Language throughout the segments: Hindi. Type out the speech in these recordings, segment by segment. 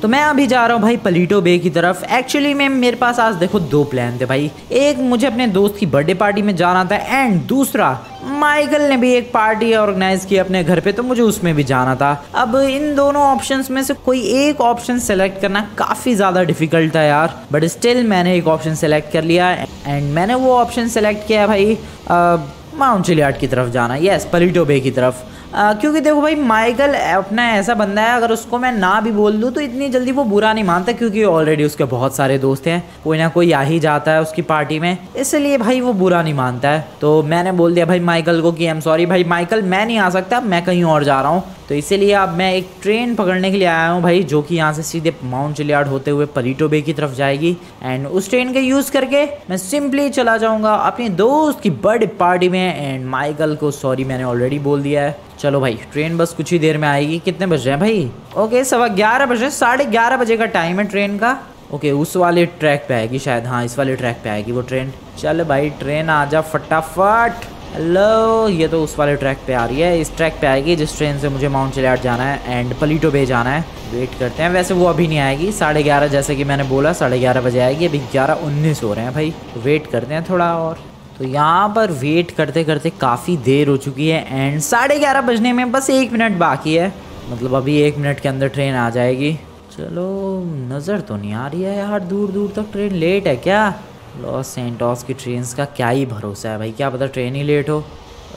तो मैं अभी जा रहा हूँ भाई पलीटो बे की तरफ। एक्चुअली में मेरे पास आज देखो 2 प्लान थे भाई। एक मुझे अपने दोस्त की बर्थडे पार्टी में जाना था एंड दूसरा माइकल ने भी एक पार्टी ऑर्गेनाइज की अपने घर पे, तो मुझे उसमें भी जाना था। अब इन दोनों ऑप्शंस में से कोई एक ऑप्शन सेलेक्ट करना काफ़ी ज़्यादा डिफिकल्ट था यार, बट स्टिल मैंने एक ऑप्शन सेलेक्ट कर लिया एंड मैंने वो ऑप्शन सेलेक्ट किया भाई माउंट चिलियाड की तरफ जाना। यस, पलीटो बे की तरफ। क्योंकि देखो भाई माइकल अपना ऐसा बंदा है, अगर उसको मैं ना भी बोल दूँ तो इतनी जल्दी वो बुरा नहीं मानता, क्योंकि ऑलरेडी उसके बहुत सारे दोस्त हैं, कोई ना कोई आ ही जाता है उसकी पार्टी में, इसलिए भाई वो बुरा नहीं मानता है। तो मैंने बोल दिया भाई माइकल को कि आई एम सॉरी भाई माइकल, मैं नहीं आ सकता, मैं कहीं और जा रहा हूँ। तो इसीलिए अब मैं एक ट्रेन पकड़ने के लिए आया हूँ भाई, जो कि यहाँ से सीधे माउंट चिलियाड होते हुए पलीटो बे की तरफ जाएगी एंड उस ट्रेन के यूज़ करके मैं सिंपली चला जाऊँगा अपने दोस्त की बर्थडे पार्टी में। एंड माइकल को सॉरी मैंने ऑलरेडी बोल दिया है। चलो भाई ट्रेन बस कुछ ही देर में आएगी। कितने बज रहे हैं भाई? ओके 11:15 बजे, 11:30 बजे का टाइम है ट्रेन का। ओके उस वाले ट्रैक पे आएगी शायद, हाँ इस वाले ट्रैक पे आएगी वो ट्रेन। चल भाई ट्रेन आ जा फटाफट। हेलो, ये तो उस वाले ट्रैक पे आ रही है, इस ट्रैक पे आएगी जिस ट्रेन से मुझे माउंट चिलियाड जाना है एंड पलीटो बे जाना है। वेट करते हैं, वैसे वो अभी नहीं आएगी, 11:30 जैसे कि मैंने बोला 11:30 बजे आएगी। अभी 11:19 हो रहे हैं भाई, वेट करते हैं थोड़ा और। तो यहाँ पर वेट करते करते काफ़ी देर हो चुकी है एंड 11:30 बजने में बस 1 मिनट बाकी है, मतलब अभी 1 मिनट के अंदर ट्रेन आ जाएगी। चलो नज़र तो नहीं आ रही है यार दूर दूर तक, ट्रेन लेट है क्या? लॉस सैंटोस की ट्रेन्स का क्या ही भरोसा है भाई, क्या पता ट्रेन ही लेट हो।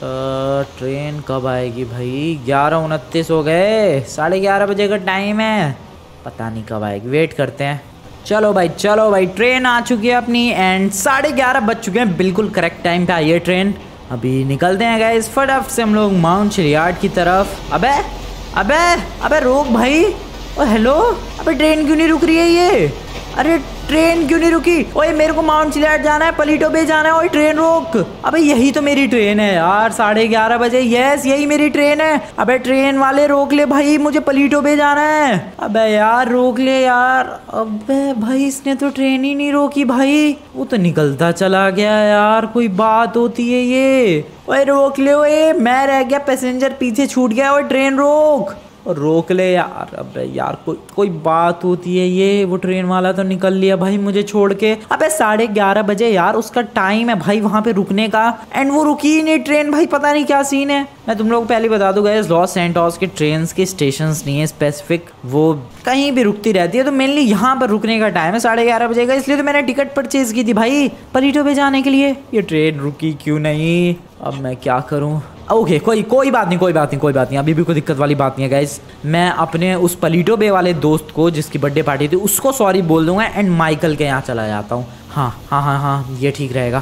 ट्रेन कब आएगी भाई? 11:29 हो गए, 11:30 बजे का टाइम है, पता नहीं कब आएगी, वेट करते हैं। चलो भाई ट्रेन आ चुकी है अपनी एंड 11:30 बज चुके हैं, बिल्कुल करेक्ट टाइम पे आई है ट्रेन। अभी निकलते हैं गाइस फटाफट से हम लोग माउंट चिलियाड की तरफ। अबे रोक भाई, ओ हेलो, अबे ट्रेन क्यों नहीं रुक रही है ये? अरे ट्रेन क्यों नहीं रुकी? ओए मेरे को माउंट चिलियाड जाना है, पलीटो बे जाना है, ओए ट्रेन रोक। अबे यही तो मेरी ट्रेन है यार, 11:30 बजे, यस यही मेरी ट्रेन है। अबे ट्रेन वाले रोक ले भाई, मुझे पलीटो बे जाना है। अबे यार रोक ले यार। अबे भाई इसने तो ट्रेन ही नहीं रोकी भाई, वो तो निकलता चला गया यार, कोई बात होती है ये? ओए रोक ले, ओए मैं रह गया, पैसेंजर पीछे छूट गया, ओए ट्रेन रोक ले यार। अबे यार कोई बात होती है ये? वो ट्रेन वाला तो निकल लिया भाई मुझे छोड़ के। अबे 11:30 बजे यार उसका टाइम है भाई वहां पे रुकने का एंड वो रुकी ही नहीं ट्रेन भाई, पता नहीं क्या सीन है। मैं तुम लोग पहले बता दूं गाइस, लॉस सैंटोस के ट्रेन्स के स्टेशंस नहीं है स्पेसिफिक, वो कहीं भी रुकती रहती है, तो मेनली यहाँ पर रुकने का टाइम है 11:30 बजे का, इसलिए तो मैंने टिकट परचेज की थी भाई पलीटो बे जाने के लिए। ये ट्रेन रुकी क्यों नहीं? अब मैं क्या करूँ? ओके कोई बात नहीं, अभी भी कोई दिक्कत वाली बात नहीं है गाइस। मैं अपने उस पलीटो बे वाले दोस्त को जिसकी बर्थडे पार्टी थी उसको सॉरी बोल दूंगा एंड माइकल के यहाँ चला जाता हूँ। हाँ ये ठीक रहेगा।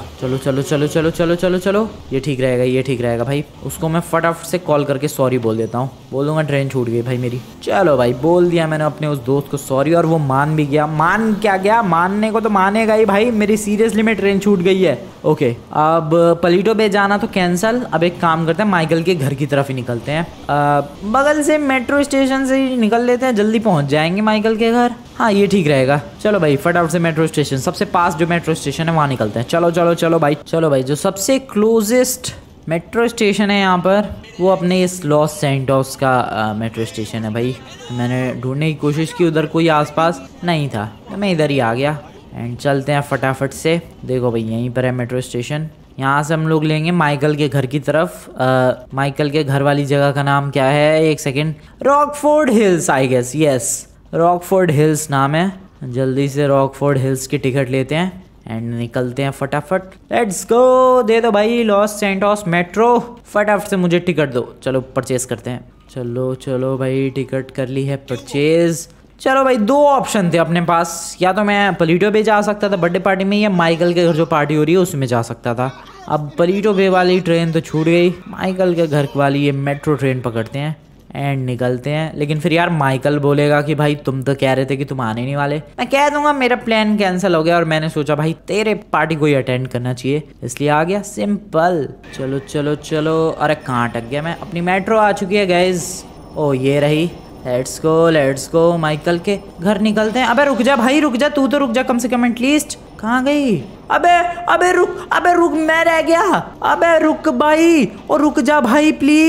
चलो ये ठीक रहेगा भाई। उसको मैं फटाफट से कॉल करके सॉरी बोल देता हूँ, बोल दूंगा ट्रेन छूट गई भाई मेरी। चलो भाई बोल दिया मैंने अपने उस दोस्त को सॉरी और वो मान भी गया। मान क्या गया, मानने को तो मानेगा ही भाई, मेरी सीरियसली में ट्रेन छूट गई है। ओके अब पलीटो बे जाना तो कैंसल। अब एक काम करते हैं माइकल के घर की तरफ ही निकलते हैं, बगल से मेट्रो स्टेशन से ही निकल लेते हैं, जल्दी पहुंच जाएंगे माइकल के घर। हाँ ये ठीक रहेगा। चलो भाई फटाफट से मेट्रो स्टेशन, सबसे पास जो मेट्रो स्टेशन है वहाँ निकलते हैं। चलो भाई जो सबसे क्लोजेस्ट मेट्रो स्टेशन है यहाँ पर वो अपने इस लॉस सैंटोस का मेट्रो स्टेशन है भाई। मैंने ढूंढने की कोशिश की, उधर कोई आसपास नहीं था तो मैं इधर ही आ गया एंड चलते हैं फटाफट से। देखो भाई यहीं पर है मेट्रो स्टेशन, यहाँ से हम लोग लेंगे माइकल के घर की तरफ। माइकल के घर वाली जगह का नाम क्या है, एक second, Rockford Hills I guess, yes Rockford Hills नाम है। जल्दी से रॉकफोर्ड हिल्स की टिकट लेते हैं एंड निकलते हैं फटाफट। लेट्स गो, दे दो भाई लॉस सैंटोस मेट्रो, फटाफट से मुझे टिकट दो। चलो परचेज करते हैं। चलो भाई टिकट कर ली है परचेज। चलो भाई 2 ऑप्शन थे अपने पास, या तो मैं पलीटो बे जा सकता था बर्थडे पार्टी में, या माइकल के घर जो पार्टी हो रही है उसमें जा सकता था। अब पलीटो बे वाली ट्रेन तो छूट गई, माइकल के घर वाली ये मेट्रो ट्रेन पकड़ते हैं एंड निकलते हैं। लेकिन फिर यार माइकल बोलेगा कि भाई तुम तो कह रहे थे कि तुम आने नहीं वाले। मैं कह दूंगा मेरा प्लान कैंसिल हो गया और मैंने सोचा भाई तेरे पार्टी को ही अटेंड करना चाहिए, इसलिए आ गया, सिंपल। चलो अरे कहाँ अटक गया मैं? अपनी मेट्रो आ चुकी है गाइज, ओ ये रही। लेट्स गो माइकल के घर निकलते हैं। अबे रुक जा भाई, रुक जा, तू तो रुक जा कम से कम एटलीस्ट। कहाँ गई? अबे रुक मैं रह गया। अबे रुक भाई, और रुक जा भाई प्लीज।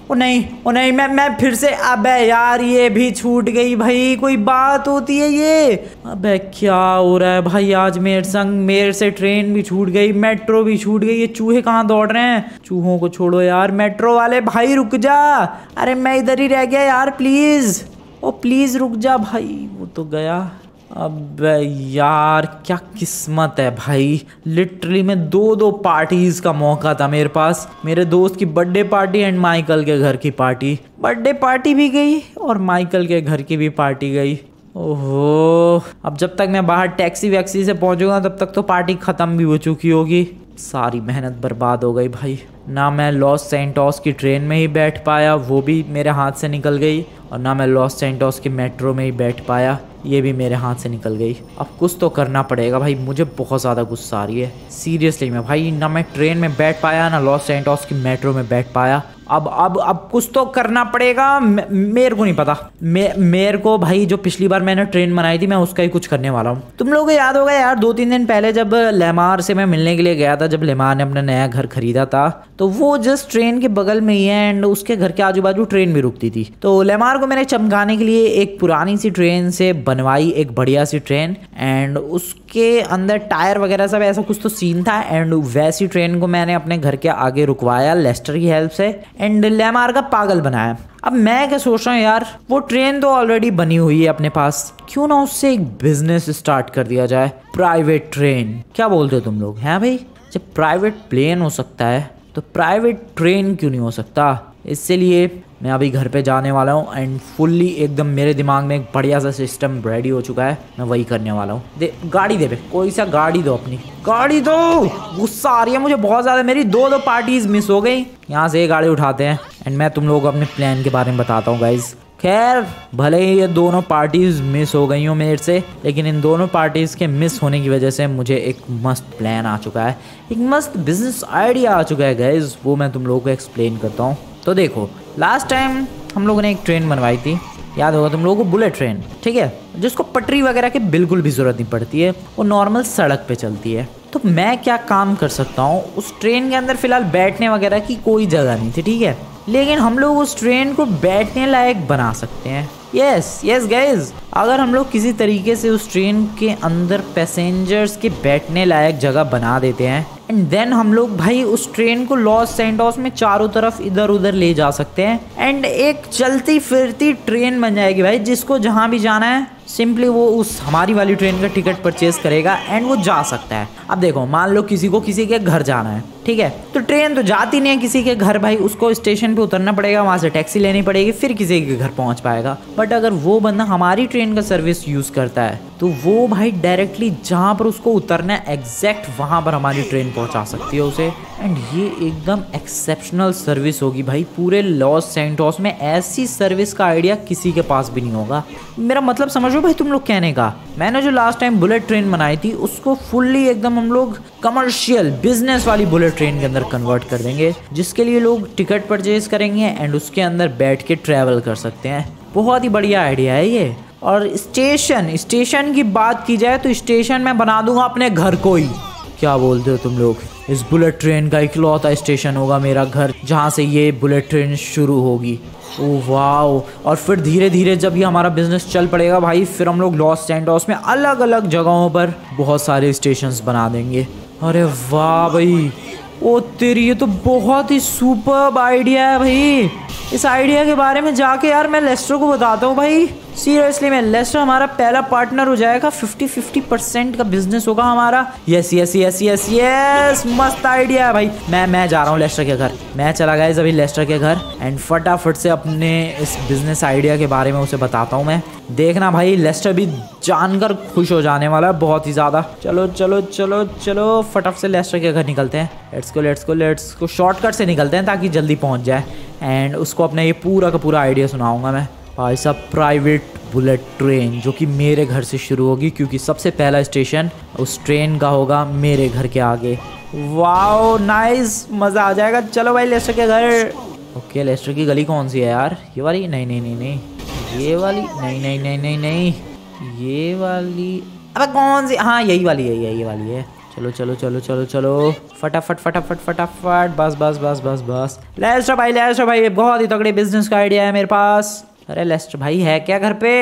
ओ नहीं, ओ नहीं, मैं फिर से, अबे यार ये भी छूट गई भाई, कोई बात होती है ये? अबे क्या हो रहा है भाई आज मेरे संग? मेरे से ट्रेन भी छूट गई, मेट्रो भी छूट गई, ये चूहे कहाँ दौड़ रहे हैं? चूहों को छोड़ो यार, मेट्रो वाले भाई रुक जा। अरे मैं इधर ही रह गया यार, प्लीज, ओ प्लीज रुक जा भाई। वो तो गया। अब यार क्या किस्मत है भाई, लिटरली में दो पार्टीज का मौका था मेरे पास। मेरे दोस्त की बर्थडे पार्टी एंड माइकल के घर की पार्टी। बर्थडे पार्टी भी गई और माइकल के घर की भी पार्टी गई। ओहो, अब जब तक मैं बाहर टैक्सी वैक्सी से पहुंचूंगा तब तक तो पार्टी खत्म भी हो चुकी होगी। सारी मेहनत बर्बाद हो गई भाई। ना मैं लॉस सैंटोस की ट्रेन में ही बैठ पाया, वो भी मेरे हाथ से निकल गई, और ना मैं लॉस सैंटोस की मेट्रो में ही बैठ पाया, ये भी मेरे हाथ से निकल गई। अब कुछ तो करना पड़ेगा भाई, मुझे बहुत ज़्यादा गुस्सा आ रही है सीरियसली में भाई। ना मैं ट्रेन में बैठ पाया, ना लॉस सैंटोस की मेट्रो में बैठ पाया। अब कुछ तो करना पड़ेगा। मेरे को नहीं पता, मेरे को भाई जो पिछली बार मैंने ट्रेन बनाई थी मैं उसका ही कुछ करने वाला हूँ। तुम लोगों को याद होगा यार 2-3 दिन पहले जब लेमार से मैं मिलने के लिए गया था, जब लेमार ने अपना नया घर खरीदा था, तो वो जस्ट ट्रेन के बगल में ही है एंड उसके घर के आजू बाजू ट्रेन भी रुकती थी। तो लेमार को मैंने चमकाने के लिए एक पुरानी सी ट्रेन से बनवाई एक बढ़िया सी ट्रेन, एंड उसके अंदर टायर वगैरह सब ऐसा कुछ तो सीन था, एंड वैसी ट्रेन को मैंने अपने घर के आगे रुकवाया लेस्टर की हेल्प से, एंड लेमार का पागल बनाया। अब मैं क्या सोच रहा हूँ यार, वो ट्रेन तो ऑलरेडी बनी हुई है अपने पास, क्यों ना उससे एक बिजनेस स्टार्ट कर दिया जाए, प्राइवेट ट्रेन। क्या बोलते हो तुम लोग? हैं भाई, जब प्राइवेट प्लेन हो सकता है तो प्राइवेट ट्रेन क्यों नहीं हो सकता? इसलिए मैं अभी घर पे जाने वाला हूँ एंड फुल्ली एकदम मेरे दिमाग में एक बढ़िया सा सिस्टम रेडी हो चुका है, मैं वही करने वाला हूँ। दे गाड़ी दे बे, कोई सा गाड़ी दो, अपनी गाड़ी दो। गुस्सा आ रही है मुझे बहुत ज़्यादा, मेरी दो पार्टीज मिस हो गई। यहाँ से ये गाड़ी उठाते हैं एंड मैं तुम लोगों को अपने प्लान के बारे में बताता हूँ गाइज। खैर भले ही ये दोनों पार्टीज मिस हो गई हो मेरे से, लेकिन इन दोनों पार्टीज के मिस होने की वजह से मुझे एक मस्त प्लान आ चुका है, एक मस्त बिजनेस आइडिया आ चुका है गाइज। वो मैं तुम लोगों को एक्सप्लेन करता हूँ। तो देखो, लास्ट टाइम हम लोगों ने एक ट्रेन बनवाई थी, याद होगा तुम लोगों को, बुलेट ट्रेन, ठीक है, जिसको पटरी वगैरह की बिल्कुल भी ज़रूरत नहीं पड़ती है, वो नॉर्मल सड़क पे चलती है। तो मैं क्या काम कर सकता हूँ, उस ट्रेन के अंदर फ़िलहाल बैठने वगैरह की कोई जगह नहीं थी, ठीक है, लेकिन हम लोग उस ट्रेन को बैठने लायक बना सकते हैं। यस गाइज, अगर हम लोग किसी तरीके से उस ट्रेन के अंदर पैसेंजर्स के बैठने लायक जगह बना देते हैं एंड देन हम लोग भाई उस ट्रेन को लॉस सैंटोस में चारों तरफ इधर उधर ले जा सकते हैं एंड एक चलती फिरती ट्रेन बन जाएगी भाई। जिसको जहाँ भी जाना है सिंपली वो उस हमारी वाली ट्रेन का टिकट परचेज करेगा एंड वो जा सकता है। अब देखो, मान लो किसी को किसी के घर जाना है, ठीक है, तो ट्रेन तो जाती नहीं है किसी के घर भाई, उसको स्टेशन पे उतरना पड़ेगा, वहाँ से टैक्सी लेनी पड़ेगी, फिर किसी के घर पहुँच पाएगा। बट अगर वो बंदा हमारी ट्रेन का सर्विस यूज़ करता है तो वो भाई डायरेक्टली जहाँ पर उसको उतरना है एग्जैक्ट वहाँ पर हमारी ट्रेन पहुँचा सकती है उसे, एंड ये एकदम एक्सेप्शनल सर्विस होगी भाई। पूरे लॉस सैंटोस में ऐसी सर्विस का आइडिया किसी के पास भी नहीं होगा। मेरा मतलब समझो भाई तुम लोग कहने का। मैंने जो लास्ट टाइम बुलेट ट्रेन बनाई थी उसको फुल्ली एकदम हम लोग कमर्शियल बिजनेस वाली बुलेट ट्रेन के अंदर कन्वर्ट कर देंगे, जिसके लिए लोग टिकट परचेज करेंगे एंड उसके अंदर बैठ के ट्रैवल कर सकते हैं। बहुत ही बढ़िया आइडिया है ये। और स्टेशन की बात की जाए तो स्टेशन मैं बना दूंगा अपने घर को ही। क्या बोलते हो तुम लोग? इस बुलेट ट्रेन का इकलौता स्टेशन होगा मेरा घर, जहाँ से ये बुलेट ट्रेन शुरू होगी। ओह वाह! और फिर धीरे धीरे जब ये हमारा बिजनेस चल पड़ेगा भाई, फिर हम लोग लॉस सैंटोस में अलग अलग जगहों पर बहुत सारे स्टेशंस बना देंगे। अरे वाह भाई, ओ तेरी, ये तो बहुत ही सुपर्ब आइडिया है भाई। इस आइडिया के बारे में जाके यार मैं लेस्टर को बताता हूँ भाई। सीरियसली में लेस्टर हमारा पहला पार्टनर हो जाएगा, 50-50% का बिजनेस होगा हमारा। यस, मस्त आइडिया है भाई। मैं जा रहा हूँ लेस्टर के घर, मैं चला गया अभी लेस्टर के घर एंड फटाफट से अपने इस बिजनेस आइडिया के बारे में उसे बताता हूँ मैं। देखना भाई, लेस्टर भी जानकर खुश हो जाने वाला है बहुत ही ज़्यादा। चलो फटाफट से लेस्टर के घर निकलते हैं। लेट्स गो शॉर्टकट से निकलते हैं ताकि जल्दी पहुँच जाए एंड उसको अपना ये पूरा का पूरा आइडिया सुनाऊंगा मैं। भाई साहब, प्राइवेट बुलेट ट्रेन जो कि मेरे घर से शुरू होगी, क्योंकि सबसे पहला स्टेशन उस ट्रेन का होगा मेरे घर के आगे। वाओ नाइस, मज़ा आ जाएगा। चलो भाई लेस्टर के घर। ओके, लेस्टर की गली कौन सी है यार? ये वाली? नहीं, ये वाली? नहीं, ये वाली। अबे कौन सी? हाँ यही वाली है, यही वाली है। चलो चलो चलो चलो चलो, फटाफट फटाफट फटाफट, बस बस बस बस बस। लेस्टर भाई बहुत ही तगड़े बिजनेस का आइडिया है मेरे पास। अरे लेस्टर भाई है क्या घर पे?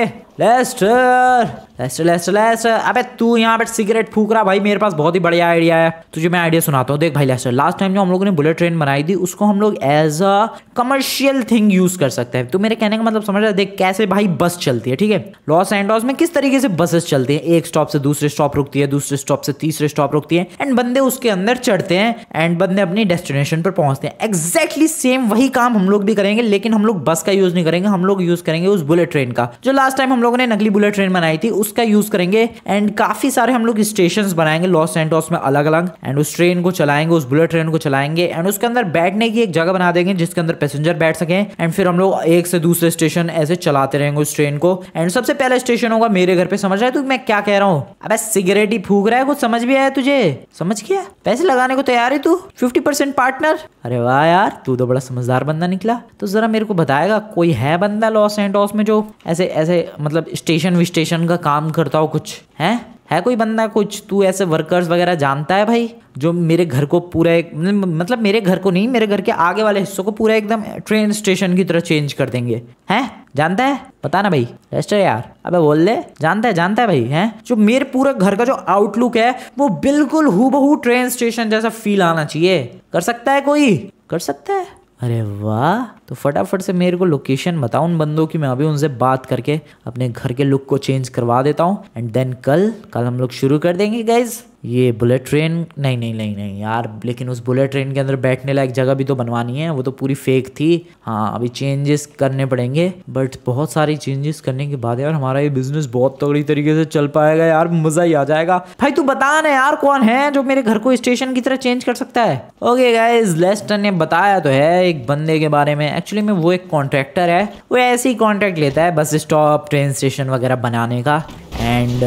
लेस्टर लेस्टर लेस्टर लेस्टर, अबे तू यहाँ पे सिगरेट फूक रहा भाई, मेरे पास बहुत ही बढ़िया आइडिया है, तुझे मैं आइडिया सुनाता हूँ। देख भाई लेस्टर, लास्ट टाइम जो हम लोगों ने बुलेट ट्रेन बनाई थी उसको हम लोग as a commercial thing use कर सकते हैं। तो मेरे कहने का मतलब समझ रहा है? देख कैसे भाई बस चलती है, ठीक है, लॉस एंटोस में किस तरीके से बसेस चलती है, एक स्टॉप से दूसरे स्टॉप रुकती है, दूसरे स्टॉप से तीसरे स्टॉप रुकती है, एंड बंदे उसके अंदर चढ़ते हैं एंड बंदे अपनी डेस्टिनेशन पर पहुंचते हैं। एग्जैक्टली सेम वही काम हम लोग भी करेंगे, लेकिन हम लोग बस का यूज नहीं करेंगे, हम लोग यूज करेंगे उस बुलेट ट्रेन का जो लास्ट टाइम हम लोगों ने नकली बुलेट ट्रेन बनाई थी, उसका यूज करेंगे। एंड काफी सारे हम लोग स्टेशंस बनाएंगे लॉस सैंटोस में अलग अलग, एंड उस ट्रेन को चलाएंगे, उस बुलेट ट्रेन को चलाएंगे, एंड उसके अंदर बैठने की एक जगह बना देंगे जिसके अंदर पैसेंजर बैठ सके, एंड फिर हम लोग एक से दूसरे स्टेशन ऐसे चलाते रहेंगे उस ट्रेन को। एंड सबसे पहला स्टेशन होगा मेरे घर पे। समझ रहा है तू मैं क्या कह रहा हूँ? अबे सिगरेट ही फूक रहा है, कुछ समझ भी आया तुझे? समझ गया? पैसे लगाने को तैयार है तू? 50% पार्टनर? अरे वाह यार, तू तो बड़ा समझदार बंदा निकला। तो जरा मेरे को बताएगा कोई है बंदा लॉस सैंटोस में जो ऐसे ऐसे मतलब स्टेशन विस्टेशन का काम करता हो? कुछ है कोई बंदा, कुछ तू ऐसे वर्कर्स वगैरह जानता है भाई जो मेरे घर को पूरा एक मतलब मेरे घर को नहीं, मेरे घर के आगे वाले हिस्सों को पूरा एकदम ट्रेन स्टेशन की तरह चेंज कर देंगे? हैं जानता है? बता ना भाई लेस्टर यार, अबे बोल ले, जानता है भाई? हैं जो मेरे पूरे घर का जो आउटलुक है वो बिल्कुल हूबहू ट्रेन स्टेशन जैसा फील आना चाहिए। कर सकता है कोई? कर सकता है? अरे वाह, तो फटाफट से मेरे को लोकेशन बताओ उन बंदों की, मैं अभी उनसे बात करके अपने घर के लुक को चेंज करवा देता हूँ। एंड देन कल हम लोग शुरू कर देंगे गाइज ये बुलेट ट्रेन। नहीं यार, लेकिन उस बुलेट ट्रेन के अंदर बैठने लायक जगह भी तो बनवानी है, वो तो पूरी फेक थी। हाँ अभी चेंजेस करने पड़ेंगे, बट बहुत सारी चेंजेस करने के बाद यार हमारा ये बिजनेस बहुत तगड़ी तरीके से चल पाएगा यार, मजा ही आ जाएगा। भाई तू बता ना यार कौन है जो मेरे घर को स्टेशन की तरह चेंज कर सकता है? ओके गाइज, लेस्टर ने बताया तो है एक बंदे के बारे में। एक्चुअली में वो एक कॉन्ट्रैक्टर है, वो ऐसे ही कॉन्ट्रैक्ट लेता है बस स्टॉप ट्रेन स्टेशन वगैरह बनाने का। एंड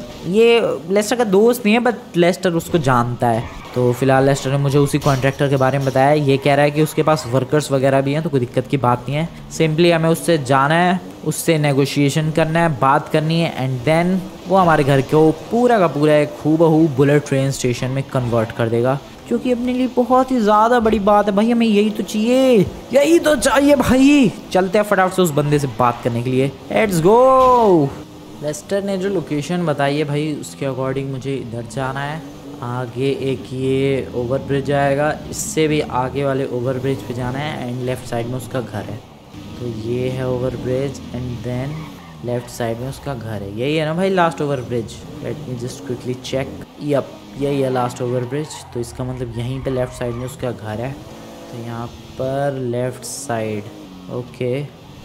ये लेस्टर का दोस्त नहीं है, बट लेस्टर उसको जानता है। तो फिलहाल लेस्टर ने मुझे उसी कॉन्ट्रैक्टर के बारे में बताया। ये कह रहा है कि उसके पास वर्कर्स वगैरह भी हैं, तो कोई दिक्कत की बात नहीं है। सिंपली हमें उससे जाना है, उससे नेगोशिएशन करना है, बात करनी है, एंड देन वो हमारे घर को पूरा का पूरा एक हूबहू बुलेट ट्रेन स्टेशन में कन्वर्ट कर देगा, जो कि अपने लिए बहुत ही ज़्यादा बड़ी बात है भाई। हमें यही तो चाहिए भाई। चलते हैं फटाफट से उस बंदे से बात करने के लिए। Let's go. लेस्टर ने जो लोकेशन बताई है भाई उसके अकॉर्डिंग मुझे इधर जाना है। आगे एक ये ओवर ब्रिज आएगा, इससे भी आगे वाले ओवर ब्रिज पे जाना है, एंड लेफ्ट साइड में उसका घर है। तो ये है over bridge, and then left side में उसका घर है। यही है ना भाई last over bridge? Let me just quickly check. Yup, यही है लास्ट ओवर ब्रिज। तो इसका मतलब यहीं पे लेफ्ट साइड में उसका घर है। तो यहाँ पर लेफ्ट साइड, ओके,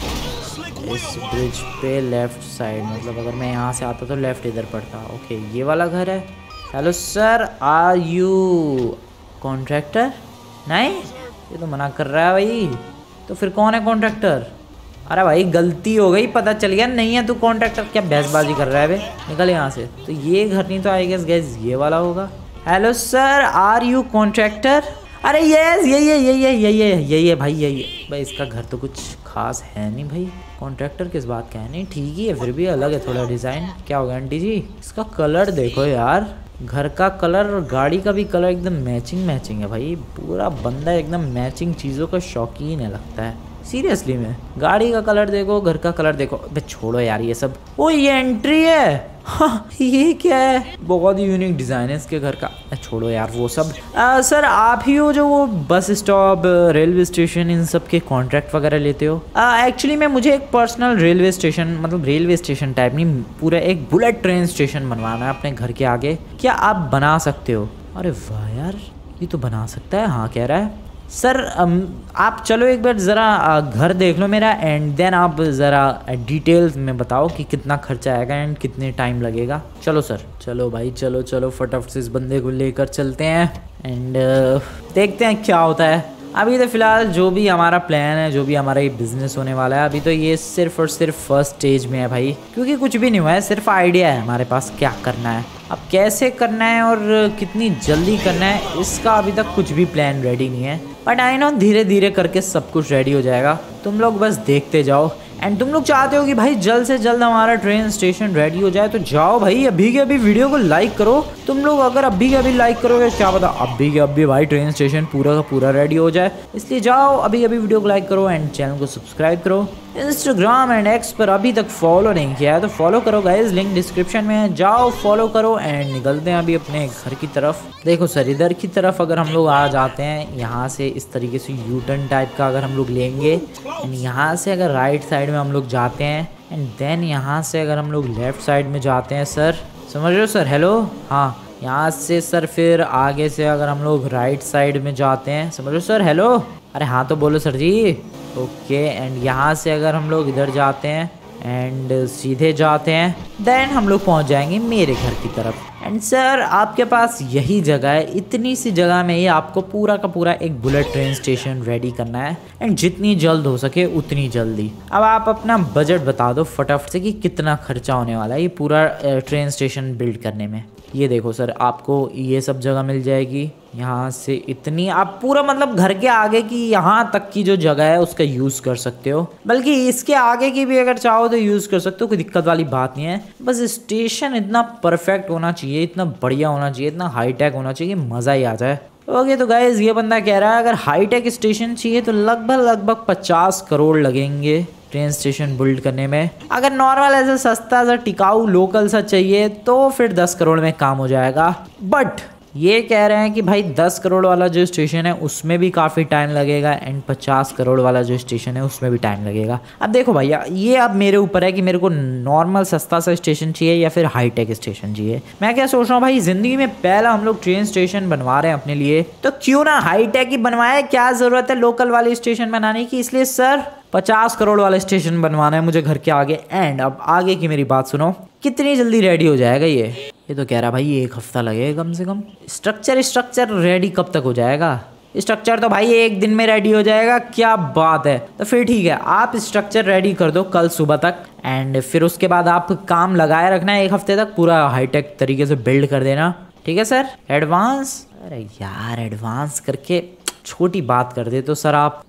इस ब्रिज पे लेफ्ट साइड, मतलब अगर मैं यहाँ से आता तो लेफ्ट इधर पड़ता। ओके, ये वाला घर है। Hello sir, are you contractor? नहीं, ये तो मना कर रहा है भाई। तो फिर कौन है कॉन्ट्रैक्टर? अरे भाई गलती हो गई, पता चल गया नहीं है तू कॉन्ट्रैक्टर। क्या बहसबाजी कर रहा है बे, निकल यहाँ से। तो ये घर नहीं तो आई गेस गाइस ये वाला होगा। Hello sir, are you contractor? अरे यस यही है भाई, यही है भाई। इसका घर तो कुछ खास है नहीं भाई। कॉन्ट्रैक्टर किस बात का है? नहीं ठीक ही है, फिर भी अलग है थोड़ा डिज़ाइन। क्या होगा आंटी जी? इसका कलर देखो यार, घर का कलर और गाड़ी का भी कलर एकदम मैचिंग है भाई। पूरा बंदा एकदम मैचिंग चीज़ों का शौकीन है लगता है, सीरियसली में। गाड़ी का कलर देखो, घर का कलर देखो। अबे छोड़ो यार ये सब। ओ ये एंट्री है, हाँ ये क्या है? बहुत ही यूनिक डिज़ाइन है इसके घर का। छोड़ो यार वो सब। सर आप ही हो जो वो बस स्टॉप, रेलवे स्टेशन, इन सब के कॉन्ट्रैक्ट वगैरह लेते हो? एक्चुअली मैं मुझे एक पर्सनल रेलवे स्टेशन, मतलब रेलवे स्टेशन टाइप नहीं, पूरा एक बुलेट ट्रेन स्टेशन बनवाना है अपने घर के आगे। क्या आप बना सकते हो? अरे वाह यार, ये तो बना सकता है। हाँ कह रहा है। सर आप चलो एक बार ज़रा घर देख लो मेरा, एंड देन आप ज़रा डिटेल्स में बताओ कि कितना खर्चा आएगा एंड कितने टाइम लगेगा। चलो सर, चलो भाई, चलो फटाफट से इस बंदे को लेकर चलते हैं, एंड देखते हैं क्या होता है। अभी तो फिलहाल जो भी हमारा प्लान है, जो भी हमारा ये बिजनेस होने वाला है, अभी तो ये सिर्फ और सिर्फ फर्स्ट स्टेज में है भाई, क्योंकि कुछ भी नहीं हुआ है, सिर्फ आइडिया है हमारे पास क्या करना है। अब कैसे करना है और कितनी जल्दी करना है इसका अभी तक कुछ भी प्लान रेडी नहीं है, बट आई नो धीरे धीरे करके सब कुछ रेडी हो जाएगा। तुम लोग बस देखते जाओ, एंड तुम लोग चाहते हो कि भाई जल्द से जल्द हमारा ट्रेन स्टेशन रेडी हो जाए, तो जाओ भाई अभी के अभी वीडियो को लाइक करो। तुम लोग अगर अभी के अभी लाइक करोगे क्या पता अभी के अभी भाई ट्रेन स्टेशन पूरा का पूरा रेडी हो जाए। इसलिए जाओ अभी के अभी वीडियो को लाइक करो एंड चैनल को सब्सक्राइब करो। इंस्टाग्राम एंड एक्स पर अभी तक फॉलो नहीं किया है तो फॉलो करो गाइज, लिंक डिस्क्रिप्शन में है, जाओ फॉलो करो। एंड निकलते हैं अभी अपने घर की तरफ। देखो सर इधर की तरफ अगर हम लोग आ जाते हैं, यहाँ से इस तरीके से यू टर्न टाइप का अगर हम लोग लेंगे एंड यहाँ से अगर राइट साइड में हम लोग जाते हैं एंड देन यहाँ से अगर हम लोग लेफ्ट साइड में जाते हैं सर, समझ रहे हो सर? हेलो, हाँ यहाँ से सर फिर आगे से अगर हम लोग राइट साइड में जाते हैं, समझ रहे हो सर? हेलो, अरे हाँ तो बोलो सर जी। ओके एंड यहाँ से अगर हम लोग इधर जाते हैं एंड सीधे जाते हैं देन हम लोग पहुँच जाएंगे मेरे घर की तरफ। एंड सर आपके पास यही जगह है, इतनी सी जगह में ही आपको पूरा का पूरा एक बुलेट ट्रेन स्टेशन रेडी करना है एंड जितनी जल्द हो सके उतनी जल्दी। अब आप अपना बजट बता दो फटाफट से कि कितना खर्चा होने वाला है ये पूरा ट्रेन स्टेशन बिल्ड करने में। ये देखो सर आपको ये सब जगह मिल जाएगी, यहाँ से इतनी आप पूरा मतलब घर के आगे की यहाँ तक की जो जगह है उसका यूज़ कर सकते हो, बल्कि इसके आगे की भी अगर चाहो तो यूज़ कर सकते हो, कोई दिक्कत वाली बात नहीं है। बस स्टेशन इतना परफेक्ट होना चाहिए, इतना बढ़िया होना चाहिए, इतना हाईटेक होना चाहिए कि मज़ा ही आ जाए। ओके तो गाइज ये बंदा कह रहा है अगर हाईटेक स्टेशन चाहिए तो लगभग 50 करोड़ लगेंगे ट्रेन स्टेशन बिल्ड करने में। अगर नॉर्मल ऐसा सस्ता सा टिकाऊ लोकल सा चाहिए तो फिर 10 करोड़ में काम हो जाएगा। बट ये कह रहे हैं कि भाई 10 करोड़ वाला जो स्टेशन है उसमें भी काफ़ी टाइम लगेगा एंड 50 करोड़ वाला जो स्टेशन है उसमें भी टाइम लगेगा। अब देखो भैया ये अब मेरे ऊपर है कि मेरे को नॉर्मल सस्ता सा स्टेशन चाहिए या फिर हाईटेक स्टेशन चाहिए। मैं क्या सोच रहा हूँ भाई ज़िंदगी में पहला हम लोग ट्रेन स्टेशन बनवा रहे हैं अपने लिए तो क्यों ना हाईटेक ही बनवाए, क्या ज़रूरत है लोकल वाले स्टेशन बनाने की। इसलिए सर 50 करोड़ वाला स्टेशन बनवाना है मुझे घर के आगे। एंड अब आगे की मेरी बात सुनो, कितनी जल्दी रेडी हो जाएगा ये तो कह रहा भाई 1 हफ्ता लगेगा कम से कम। स्ट्रक्चर रेडी कब तक हो जाएगा? स्ट्रक्चर तो भाई 1 दिन में रेडी हो जाएगा, क्या बात है। तो फिर ठीक है आप स्ट्रक्चर रेडी कर दो कल सुबह तक एंड फिर उसके बाद आप काम लगाए रखना है 1 हफ्ते तक, पूरा हाईटेक तरीके से बिल्ड कर देना, ठीक है सर? एडवांस, अरे यार एडवांस करके छोटी बात कर दे तो सर आप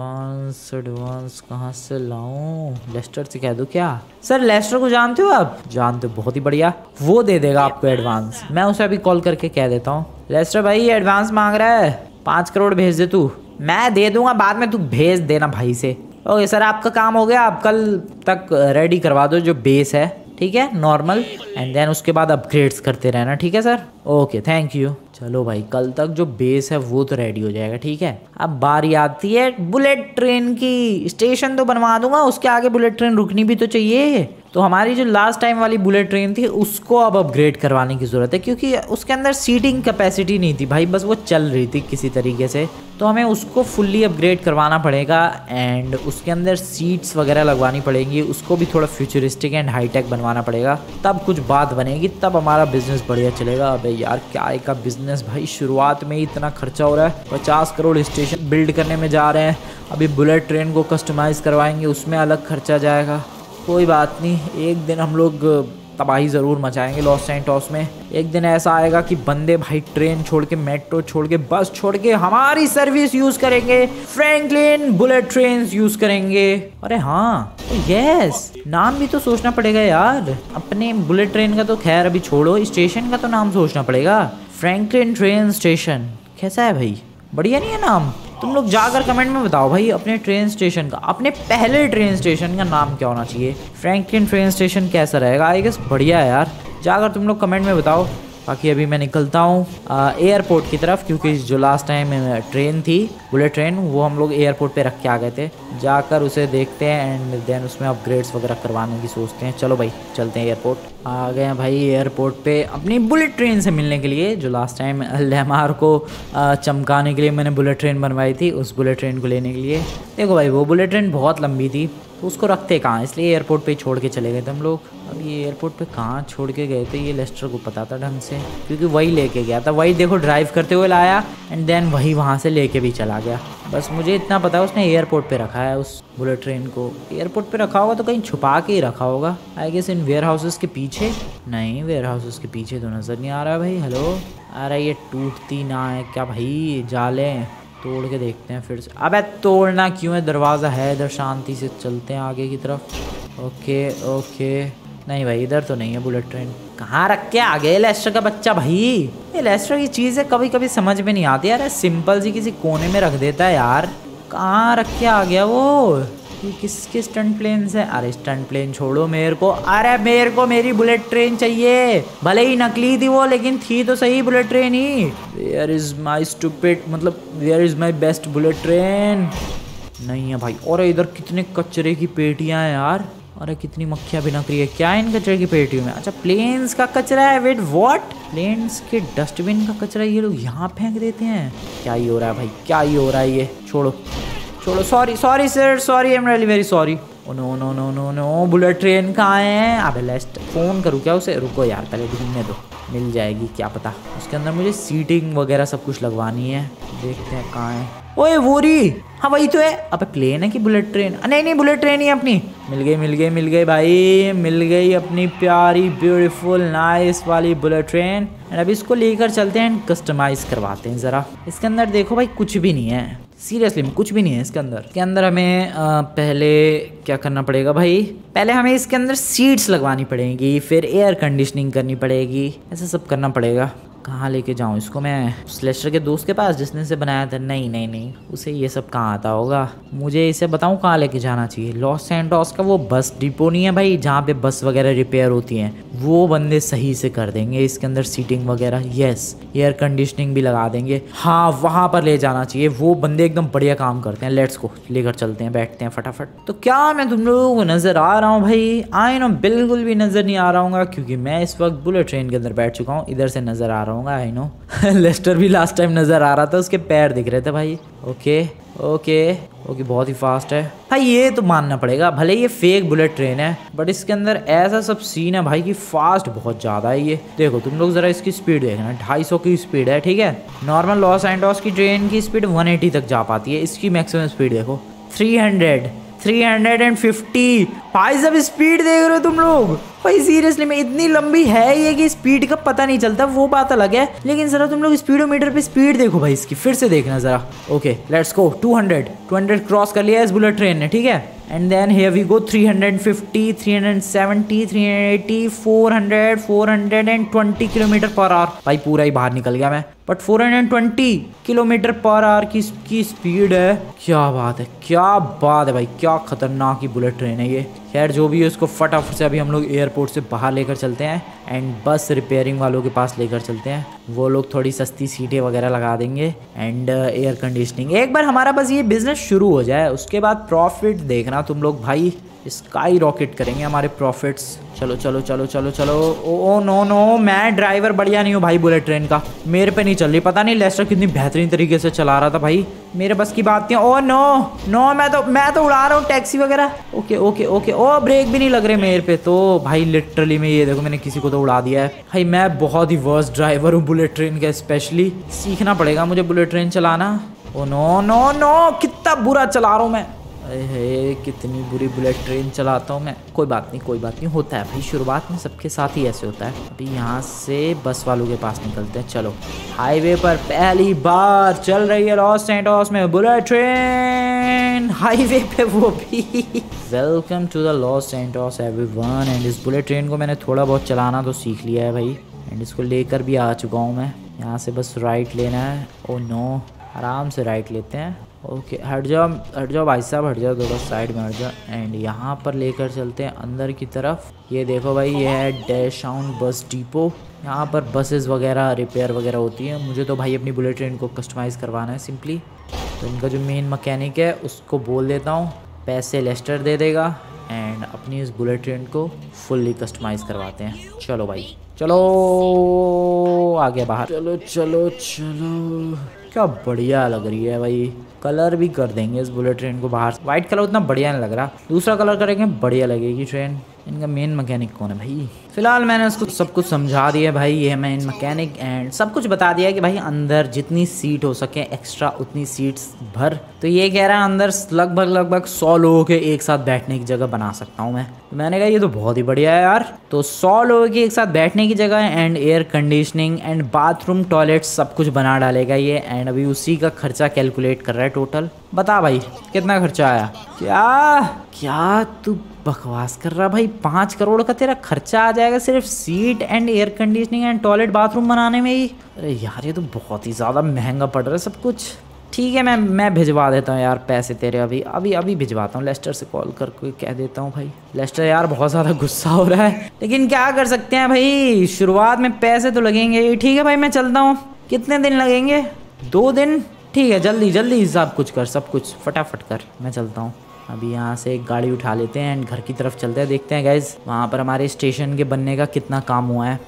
एडवांस कहाँ से लाऊं? लेस्टर से कह दो क्या? सर लेस्टर को जानते हो आप? जानते हो, बहुत ही बढ़िया, वो दे देगा आपको एडवांस। मैं उसे अभी कॉल करके कह देता हूँ, लेस्टर भाई एडवांस मांग रहा है 5 करोड़ भेज दे तू। मैं दे दूंगा बाद में, तू भेज देना भाई से। ओके सर आपका काम हो गया, आप कल तक रेडी करवा दो जो बेस है, ठीक है नॉर्मल, एंड देन उसके बाद अपग्रेड्स करते रहना, ठीक है सर? Okay thank you. चलो भाई कल तक जो बेस है वो तो रेडी हो जाएगा, ठीक है। अब बारी आती है बुलेट ट्रेन की। स्टेशन तो बनवा दूंगा, उसके आगे बुलेट ट्रेन रुकनी भी तो चाहिए। तो हमारी जो लास्ट टाइम वाली बुलेट ट्रेन थी उसको अब अपग्रेड करवाने की ज़रूरत है क्योंकि उसके अंदर सीटिंग कैपेसिटी नहीं थी भाई, बस वो चल रही थी किसी तरीके से। तो हमें उसको फुल्ली अपग्रेड करवाना पड़ेगा एंड उसके अंदर सीट्स वगैरह लगवानी पड़ेंगी, उसको भी थोड़ा फ्यूचरिस्टिक एंड हाईटेक बनवाना पड़ेगा, तब कुछ बात बनेगी, तब हमारा बिजनेस बढ़िया चलेगा। अबे यार क्या एक का बिजनेस भाई, शुरुआत में ही इतना खर्चा हो रहा है। 50 करोड़ स्टेशन बिल्ड करने में जा रहे हैं, अभी बुलेट ट्रेन को कस्टमाइज़ करवाएंगे उसमें अलग खर्चा जाएगा। कोई बात नहीं, एक दिन हम लोग तबाही ज़रूर मचाएंगे लॉस सैंटोस में। एक दिन ऐसा आएगा कि बंदे भाई ट्रेन छोड़ के, मेट्रो छोड़ के, बस छोड़ के हमारी सर्विस यूज़ करेंगे, फ्रैंकलिन बुलेट ट्रेन यूज़ करेंगे। अरे हाँ यस, नाम भी तो सोचना पड़ेगा यार अपने बुलेट ट्रेन का। तो खैर अभी छोड़ो, स्टेशन का तो नाम सोचना पड़ेगा। फ्रैंकलिन ट्रेन स्टेशन कैसा है भाई, बढ़िया नहीं है नाम? तुम लोग जाकर कमेंट में बताओ भाई अपने ट्रेन स्टेशन का, अपने पहले ट्रेन स्टेशन का नाम क्या होना चाहिए। फ्रैंकलिन ट्रेन स्टेशन कैसा रहेगा? आई गेस बढ़िया है यार, जाकर तुम लोग कमेंट में बताओ। बाकी अभी मैं निकलता हूँ एयरपोर्ट की तरफ क्योंकि जो लास्ट टाइम ट्रेन थी बुलेट ट्रेन वो हम लोग एयरपोर्ट पे रख के आ गए थे। जाकर उसे देखते हैं एंड देन उसमें अपग्रेड्स वगैरह करवाने की सोचते हैं। चलो भाई चलते हैं एयरपोर्ट। आ गए हैं भाई एयरपोर्ट पे अपनी बुलेट ट्रेन से मिलने के लिए, जो लास्ट टाइम लेमार को चमकाने के लिए मैंने बुलेट ट्रेन बनवाई थी, उस बुलेट ट्रेन को लेने के लिए। देखो भाई वो बुलेट ट्रेन बहुत लंबी थी तो उसको रखते कहाँ, इसलिए एयरपोर्ट पे ही छोड़ के चले गए थे हम लोग। अब ये एयरपोर्ट पे कहाँ छोड़ के गए थे ये लेस्टर को पता था ढंग से, क्योंकि वही लेके गया था, वही देखो ड्राइव करते हुए लाया एंड देन वही वहाँ से लेके भी चला गया। बस मुझे इतना पता है उसने एयरपोर्ट पे रखा है उस बुलेट ट्रेन को। एयरपोर्ट पे रखा होगा तो कहीं छुपा के ही रखा होगा, I guess in warehouses के पीछे। नहीं वेयर हाउसेस के पीछे तो नज़र नहीं आ रहा भाई। हेलो, अरे ये टूटती ना है क्या भाई जाले, तोड़ के देखते हैं फिर से। अबे तोड़ना क्यों है, दरवाज़ा है इधर, शांति से चलते हैं आगे की तरफ। ओके ओके, नहीं भाई इधर तो नहीं है बुलेट ट्रेन। कहाँ रख के आ गए लेस्टर का बच्चा भाई। ये लेस्टर की चीज़ें कभी कभी समझ में नहीं आती यार, सिंपल सी किसी कोने में रख देता है यार। कहाँ रख के आ गया वो। ये किसके स्टंट प्लेन से? अरे स्टंट प्लेन छोड़ो मेरे को, अरे मेरे को मेरी बुलेट ट्रेन चाहिए। भले ही नकली थी वो, लेकिन थी तो सही बुलेट ट्रेन ही। वेयर इज माई स्टूपिड, मतलब where is my best bullet train. नहीं है भाई। और इधर कितने कचरे की पेटियां हैं यार। अरे कितनी मक्खियां भी नकली है। क्या है इन कचरे की पेटियों में? अच्छा प्लेन्स का कचरा है। Wait what? प्लेन्स के डस्टबिन का कचरा ये लोग यहाँ फेंक देते हैं। क्या ही हो रहा है भाई, क्या ही हो रहा है ये। छोड़ो छोड़ो, sorry sorry sir, sorry, I am really very sorry. Oh no no no no no, bullet train कहाँ है? अबे लेस्ट फ़ोन करूँ क्या उसे? रुको यार पहले ढूंढने दो, मिल जाएगी क्या पता। उसके अंदर मुझे सीटिंग वगैरह सब कुछ लगवानी है। देखते हैं कहाँ है। ओए वो रही, हाँ वही तो है। अबे प्लेन है कि बुलेट ट्रेन? नहीं नहीं बुलेट ट्रेन ही अपनी। मिल गई मिल गई मिल गई भाई, मिल गई अपनी प्यारी ब्यूटीफुल नाइस वाली बुलेट ट्रेन। एंड अभी इसको लेकर चलते हैं एंड कस्टमाइज करवाते हैं ज़रा। इसके अंदर देखो भाई कुछ भी नहीं है, सीरियसली कुछ भी नहीं है इसके अंदर। इसके अंदर हमें पहले क्या करना पड़ेगा भाई? पहले हमें इसके अंदर सीट्स लगवानी पड़ेगी, फिर एयर कंडीशनिंग करनी पड़ेगी, ऐसा सब करना पड़ेगा। कहाँ लेके जाऊँ इसको मैं? लेस्टर के दोस्त के पास जिसने इसे बनाया था? नहीं नहीं नहीं, उसे ये सब कहाँ आता होगा। मुझे इसे बताऊँ कहाँ लेके जाना चाहिए? लॉस सैंटोस का वो बस डिपो नहीं है भाई, जहाँ पे बस वगैरह रिपेयर होती हैं, वो बंदे सही से कर देंगे इसके अंदर सीटिंग वगैरह। यस, एयर कंडीशनिंग भी लगा देंगे। हाँ वहाँ पर ले जाना चाहिए, वो बंदे एकदम बढ़िया काम करते हैं। लेट्स को लेकर चलते हैं, बैठते हैं फटाफट। तो क्या मैं तुम लोगों को नज़र आ रहा हूँ भाई? आई नो बिल्कुल भी नज़र नहीं आ रहा हूँ, क्योंकि मैं इस वक्त बुलेट ट्रेन के अंदर बैठ चुका हूँ। इधर से नज़र आ रहा हूँ, आई नो। लेस्टर भी लास्ट टाइम नजर आ रहा था, उसके पैर दिख रहे थे भाई। ओके ओके ओके, बहुत ही फास्ट है भाई, ये तो मानना पड़ेगा। भले ये फेक बुलेट ट्रेन है, बट इसके अंदर ऐसा सब सीन है भाई कि फास्ट बहुत ज़्यादा है ये। देखो तुम लोग ज़रा इसकी स्पीड देखना, 250 की स्पीड है, ठीक है। नॉर्मल लॉस सैंटोस की ट्रेन की स्पीड 180 तक जा पाती है, इसकी मैक्सिमम स्पीड देखो 300 350। भाई सब स्पीड देख रहे हो तुम लोग भाई? सीरियसली में इतनी लंबी है ये कि स्पीड का पता नहीं चलता, वो बात अलग है। लेकिन जरा तुम लोग स्पीडोमीटर पे स्पीड देखो भाई इसकी, फिर से देखना जरा। Okay let's go. 200 क्रॉस कर लिया इस बुलेट ट्रेन ने, ठीक है। And then here we go 350 370 380 400 420 kilometre per hour. भाई पूरा ही बाहर निकल गया मैं, बट 420 किलोमीटर पर आवर की स्पीड है। क्या बात है, क्या बात है भाई, क्या खतरनाक ही बुलेट ट्रेन है ये। खैर जो भी है उसको फटाफट से अभी हम लोग एयरपोर्ट से बाहर लेकर चलते हैं एंड बस रिपेयरिंग वालों के पास लेकर चलते हैं। वो लोग थोड़ी सस्ती सीटें वगैरह लगा देंगे एंड एयर कंडीशनिंग। एक बार हमारा बस ये बिजनेस शुरू हो जाए, उसके बाद प्रॉफिट देखना तुम लोग भाई, स्काई रॉकेट करेंगे हमारे प्रॉफिट्स। चलो चलो चलो चलो चलो। ओ नो नो, मैं ड्राइवर बढ़िया नहीं हूँ भाई बुलेट ट्रेन का, मेरे पे नहीं चल रही। पता नहीं लेस्टर कितनी बेहतरीन तरीके से चला रहा था भाई, मेरे बस की बात नहीं। ओ नो नो, मैं तो उड़ा रहा हूँ टैक्सी वगैरह। Okay okay okay. Oh brake भी नहीं लग रहे मेरे पे तो भाई, लिटरली में ये देखो मैंने किसी को तो उड़ा दिया है भाई। मैं बहुत ही वर्स्ट ड्राइवर हूँ बुलेट ट्रेन का, स्पेशली सीखना पड़ेगा मुझे बुलेट ट्रेन चलाना। ओ नो नो नो, कितना बुरा चला रहा हूँ मैं। अरे कितनी बुरी बुलेट ट्रेन चलाता हूँ मैं। कोई बात नहीं कोई बात नहीं, होता है भाई, शुरुआत में सबके साथ ही ऐसे होता है। अभी यहाँ से बस वालों के पास निकलते हैं। चलो हाईवे पर पहली बार चल रही है लॉस सैंटोस में बुलेट ट्रेन, हाईवे पे वो भी। Welcome to the Los Santos everyone. And इस बुलेट ट्रेन को मैंने थोड़ा बहुत चलाना तो सीख लिया है भाई, एंड इसको लेकर भी आ चुका हूँ मैं। यहाँ से बस राइट लेना है। ओ नो, आराम से राइट लेते हैं। ओके हट जाओ भाई साहब, हट जाओ, थोड़ा साइड में हट जाओ। एंड यहाँ पर लेकर चलते हैं अंदर की तरफ। ये देखो भाई, ये है डैशआउट बस डिपो। यहाँ पर बसेस वगैरह रिपेयर वगैरह होती हैं। मुझे तो भाई अपनी बुलेट ट्रेन को कस्टमाइज़ करवाना है सिंपली। तो इनका जो मेन मैकेनिक है उसको बोल देता हूँ, पैसे लेस्टर दे देगा एंड अपनी इस बुलेट ट्रेन को फुल्ली कस्टमाइज़ करवाते हैं। चलो भाई चलो, आगे बाहर। चलो चलो चलो, क्या बढ़िया लग रही है भाई। कलर भी कर देंगे इस बुलेट ट्रेन को बाहर। वाइट कलर उतना बढ़िया नहीं लग रहा, दूसरा कलर करेंगे बढ़िया लगेगी ट्रेन। इनका मेन मैकेनिक कौन है भाई? फिलहाल मैंने उसको सब कुछ समझा दिया भाई, ये मैं इन मैकेनिक एंड सब कुछ बता दिया कि भाई अंदर जितनी सीट हो सके एक्स्ट्रा उतनी सीट्स भर। तो ये कह रहा है अंदर लगभग 100 लोगों के एक साथ बैठने की जगह बना सकता हूँ मैं। तो मैंने कहा ये तो बहुत ही बढ़िया है यार। तो 100 लोगों की एक साथ बैठने की जगह and air conditioning and bathroom toilet सब कुछ बना डालेगा ये। एंड अभी उसी का खर्चा कैलकुलेट कर रहा है टोटल। बता भाई कितना खर्चा आया? क्या तू बकवास कर रहा भाई? 5 करोड़ का तेरा खर्चा आ जाएगा सिर्फ seat and air conditioning and toilet bathroom बनाने में ही? अरे यार ये तो बहुत ही ज़्यादा महंगा पड़ रहा है सब कुछ। ठीक है मैं भिजवा देता हूँ यार पैसे तेरे, अभी भिजवाता हूँ। लेस्टर से कॉल करके कह देता हूँ भाई। लेस्टर यार बहुत ज़्यादा गुस्सा हो रहा है, लेकिन क्या कर सकते हैं भाई, शुरुआत में पैसे तो लगेंगे ही। ठीक है भाई मैं चलता हूँ। कितने दिन लगेंगे? 2 दिन? ठीक है जल्दी हिसाब कुछ कर, सब कुछ फटाफट कर, मैं चलता हूँ। अभी यहाँ से एक गाड़ी उठा लेते हैं एंड घर की तरफ चलते हैं। देखते हैं गाइज वहाँ पर हमारे स्टेशन के बनने का कितना काम हुआ है।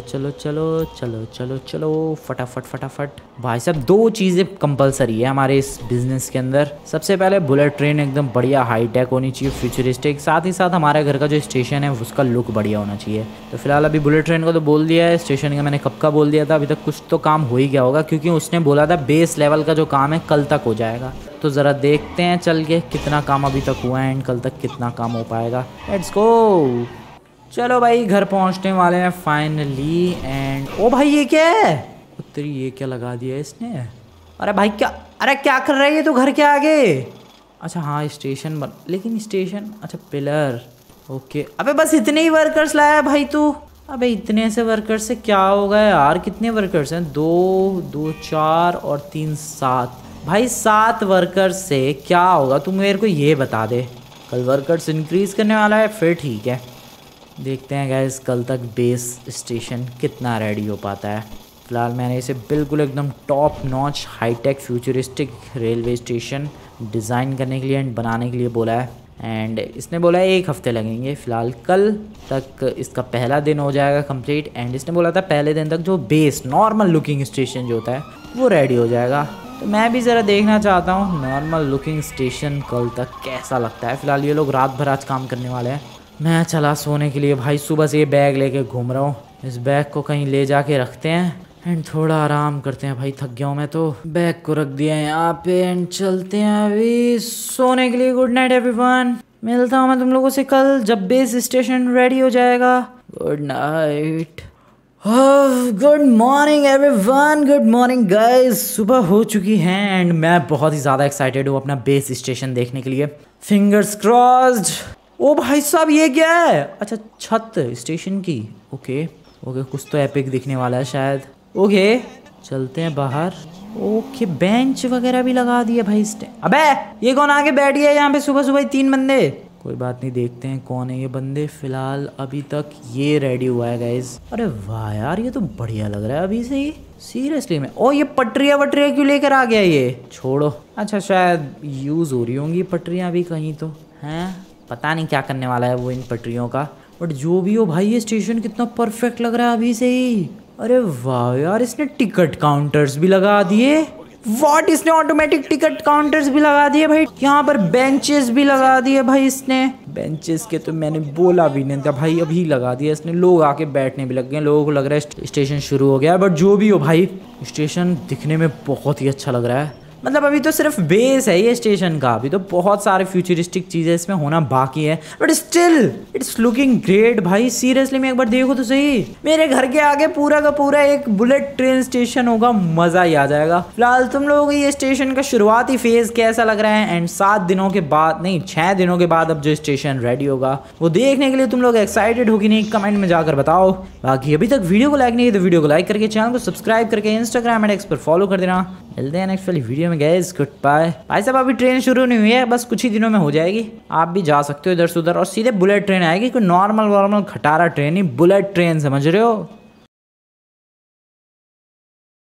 चलो फटाफट। भाई साहब 2 चीज़ें कंपलसरी है हमारे इस बिज़नेस के अंदर। सबसे पहले बुलेट ट्रेन एकदम बढ़िया हाईटेक होनी चाहिए, फ्यूचरिस्टिक। साथ ही साथ हमारे घर का जो स्टेशन है उसका लुक बढ़िया होना चाहिए। तो फिलहाल अभी बुलेट ट्रेन को तो बोल दिया है, स्टेशन का मैंने कब का बोल दिया था। अभी तक कुछ तो काम हो ही गया होगा, क्योंकि उसने बोला था बेस लेवल का जो काम है कल तक हो जाएगा। तो ज़रा देखते हैं चल के कितना काम अभी तक हुआ है एंड कल तक कितना काम हो पाएगा। Let's go. चलो भाई घर पहुंचने वाले हैं फाइनली। एंड ओ भाई ये क्या है? तेरी ये क्या लगा दिया इसने? अरे भाई क्या कर रहा है ये तो घर के आगे? अच्छा हाँ स्टेशन लेकिन स्टेशन, अच्छा पिलर, ओके। अबे बस इतने ही वर्कर्स लाया भाई तू? अबे इतने से वर्कर्स से क्या होगा यार? कितने वर्कर्स हैं? 2 4 और 3 7 भाई 7 वर्कर्स से क्या होगा? तुम मेरे को ये बता दे। कल वर्कर्स इंक्रीज करने वाला है, फिर ठीक है। देखते हैं गाइस कल तक बेस स्टेशन कितना रेडी हो पाता है। फिलहाल मैंने इसे बिल्कुल एकदम top notch hi tech futuristic railway station design करने के लिए एंड बनाने के लिए बोला है। एंड इसने बोला है 1 हफ्ते लगेंगे। फ़िलहाल कल तक इसका पहला दिन हो जाएगा कंप्लीट। एंड इसने बोला था पहले दिन तक जो बेस नॉर्मल लुकिंग स्टेशन जो होता है वो रेडी हो जाएगा। तो मैं भी ज़रा देखना चाहता हूँ नॉर्मल लुकिंग स्टेशन कल तक कैसा लगता है। फ़िलहाल ये लोग रात भर आज काम करने वाले हैं। मैं चला सोने के लिए भाई। सुबह से ये बैग लेके घूम रहा हूँ। इस बैग को कहीं ले जाके रखते हैं एंड थोड़ा आराम करते हैं भाई, थक गया हूँ मैं तो। बैग को रख दिया है यहाँ पे एंड चलते हैं अभी सोने के लिए। गुड नाइट एवरीवन, मिलता हूँ मैं तुम लोगों से कल जब बेस स्टेशन रेडी हो जाएगा। Good night. Good morning everyone, good morning guys. सुबह हो चुकी है एंड मैं बहुत ही ज़्यादा एक्साइटेड हूँ अपना बेस स्टेशन देखने के लिए। Fingers crossed. ओ भाई साहब ये क्या है? अच्छा छत स्टेशन की। ओके कुछ तो एपिक दिखने वाला है शायद। ओके चलते हैं बाहर। ओके बेंच वगैरह भी लगा दिया भाई इसने। अबे ये कौन आके बैठ गया यहाँ पे सुबह 3 बंदे? कोई बात नहीं, देखते हैं कौन है ये बंदे। फिलहाल अभी तक ये रेडी हुआ है गाइज। अरे वाह यार ये तो बढ़िया लग रहा है अभी से ही, सीरियसली में। ओ ये पटरियाँ वटरियाँ क्यों लेकर आ गया ये? छोड़ो, अच्छा शायद यूज़ हो रही होंगी पटरियाँ भी कहीं तो हैं, पता नहीं क्या करने वाला है वो इन पटरियों का। बट जो भी हो भाई ये स्टेशन कितना परफेक्ट लग रहा है अभी से ही। अरे वाह यार इसने टिकट काउंटर्स भी लगा दिए। व्हाट, इसने ऑटोमेटिक टिकट काउंटर्स भी लगा दिए भाई। यहाँ पर बेंचेस भी लगा दिए भाई इसने। बेंचेस के तो मैंने बोला भी नहीं था भाई, अभी लगा दिया इसने। लोग आके बैठने भी लग गए। लोगों को लग रहा है स्टेशन शुरू हो गया। बट जो भी हो भाई स्टेशन दिखने में बहुत ही अच्छा लग रहा है। मतलब अभी तो सिर्फ बेस है ये स्टेशन का, अभी तो बहुत सारे फ्यूचरिस्टिक चीज़ें इसमें होना बाकी है। But still it's looking great भाई, सीरियसली में एक बार देखो तो सही। मेरे घर के आगे पूरा का पूरा एक बुलेट ट्रेन स्टेशन होगा, मज़ा ही आ जाएगा। फिलहाल तुम लोगों को ये स्टेशन का शुरुआती फेज़ कैसा लग रहा है एंड 7 दिनों के बाद नहीं 6 दिनों के बाद अब जो स्टेशन रेडी होगा वो देखने के लिए तुम लोग एक्साइटेड हो कि नहीं, कमेंट में जाकर बताओ। बाकी अभी तक वीडियो को लाइक नहीं किया तो वीडियो को लाइक करके चैनल को सब्सक्राइब करके इंस्टाग्राम एंड एक्स पर फॉलो कर देना। मिलते हैं नेक्स्ट वाली वीडियो में गाइस, गुड बाय। भाई साहब अभी ट्रेन शुरू नहीं हुई है, बस कुछ ही दिनों में हो जाएगी। आप भी जा सकते हो इधर से उधर और सीधे बुलेट ट्रेन आएगी। कोई नॉर्मल खटारा ट्रेन नहीं, बुलेट ट्रेन, समझ रहे हो।